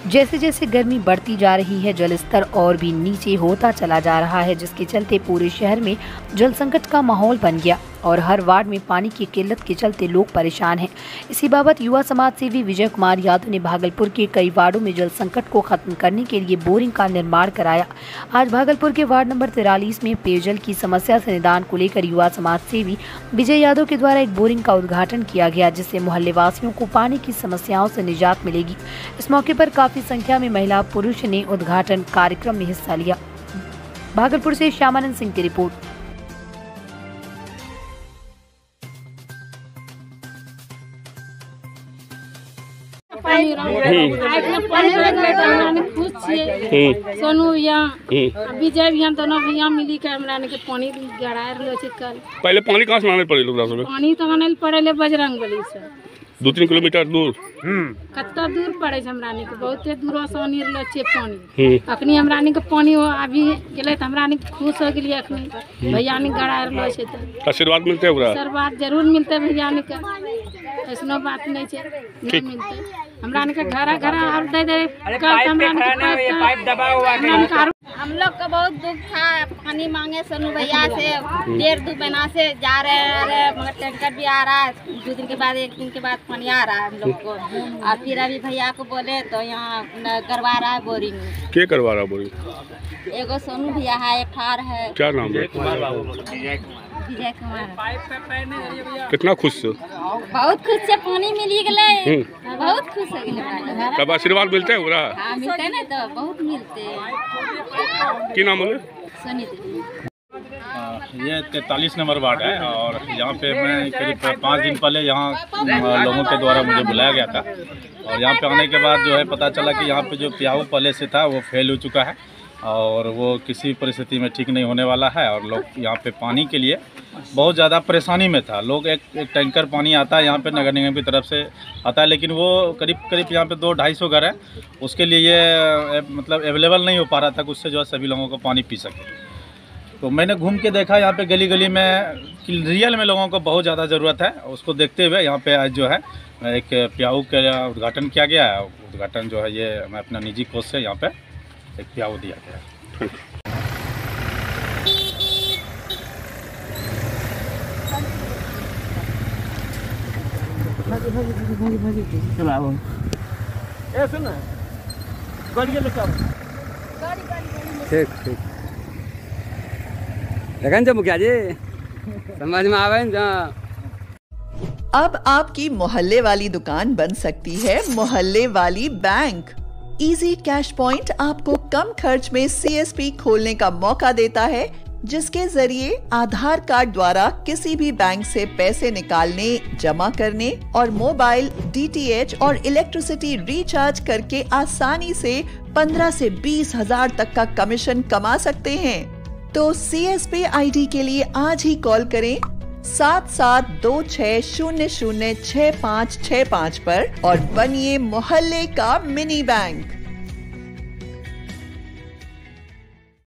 जैसे जैसे गर्मी बढ़ती जा रही है, जल स्तर और भी नीचे होता चला जा रहा है, जिसके चलते पूरे शहर में जल संकट का माहौल बन गया और हर वार्ड में पानी की किल्लत के चलते लोग परेशान हैं। इसी बाबत युवा समाज सेवी विजय कुमार यादव ने भागलपुर के कई वार्डों में जल संकट को खत्म करने के लिए बोरिंग का निर्माण कराया। आज भागलपुर के वार्ड नंबर 43 में पेयजल की समस्या से निदान को लेकर युवा समाज सेवी विजय यादव के द्वारा एक बोरिंग का उद्घाटन किया गया, जिससे मोहल्ले वासियों को पानी की समस्याओं से निजात मिलेगी। इस मौके पर काफी संख्या में महिला पुरुष ने उद्घाटन कार्यक्रम में हिस्सा लिया। भागलपुर से श्यामानंद सिंह की रिपोर्ट। सोनू भैया विजय भैया दोनों भैया मिली के हमरा ने के पानी गड़ाय रहलो छै। कल पहले पानी कहां से लाने पड़े लोग रास्ते में? पानी तो आने पड़े बजरंगबली से 2-3 किलोमीटर दूर। कत्ता दूर पड़े छै हमरा ने के, बहुते दूर से आनी रहलो छै पानी। अखनी हमरा ने के पानी अभी गेले त हमरा ने खुश हो गेलिए। अखनी भैया ने गड़ाय रहलो छै त आशीर्वाद मिलते है। आशीर्वाद जरूर मिलते भैया ने के, ऐसनो बात नहीं छै, नहीं मिलते हमरा ने के घर घर और दे दे। कल हमरा ने के पाइप दबा हुआ है। हम लोग का बहुत दुख था, पानी मांगे सोनू भैया से 1.5-2 महीना से जा रहे हैं, मगर टैंकर भी आ रहा है। 2 दिन के बाद 1 दिन के बाद पानी आ रहा है हम लोग को। और फिर अभी भैया को बोले तो यहाँ करवा रहा है बोरिंग। क्या करवा रहा है बोरिंग? एगो सोनू भैया है, एक ठार है। क्या नाम है? विजय कुमार। कितना खुश हो? बहुत खुश से पानी मिली गए, बहुत खुश हो गए। तब आशीर्वाद मिलते है पूरा? हाँ मिलते है ना, तो बहुत मिलते हैं। क्या नाम बोले? सुनीति। ये 43 नंबर वार्ड है और यहाँ पे मैं करीब 5 दिन पहले यहाँ लोगों के द्वारा मुझे बुलाया गया था। और यहाँ पे आने के बाद जो है पता चला कि यहाँ पे जो प्याऊ पहले से था वो फेल हो चुका है और वो किसी परिस्थिति में ठीक नहीं होने वाला है। और लोग यहाँ पे पानी के लिए बहुत ज़्यादा परेशानी में था। लोग एक टैंकर पानी आता है यहाँ पे नगर निगम की तरफ से आता है, लेकिन वो करीब यहाँ पे 200-250 घर है, उसके लिए ये मतलब अवेलेबल नहीं हो पा रहा था कि उससे जो है सभी लोगों को पानी पी सके। तो मैंने घूम के देखा यहाँ पे गली गली में कि रियल में लोगों को बहुत ज़्यादा ज़रूरत है। उसको देखते हुए यहाँ पे आज जो है एक प्याऊ का उद्घाटन किया गया है। उद्घाटन जो है ये मैं अपना निजी कोष से यहाँ पे एक प्याऊ दिया गया है। ठीक लगन जो मुखिया जी समझ में आवे ना। अब आपकी मोहल्ले वाली दुकान बन सकती है मोहल्ले वाली बैंक। इजी कैश पॉइंट आपको कम खर्च में CSP खोलने का मौका देता है, जिसके जरिए आधार कार्ड द्वारा किसी भी बैंक से पैसे निकालने, जमा करने और मोबाइल, DTH और इलेक्ट्रिसिटी रिचार्ज करके आसानी से 15 से 20 हजार तक का कमीशन कमा सकते हैं। तो CSP ID के लिए आज ही कॉल करें 7726006565 पर और बनिए मोहल्ले का मिनी बैंक।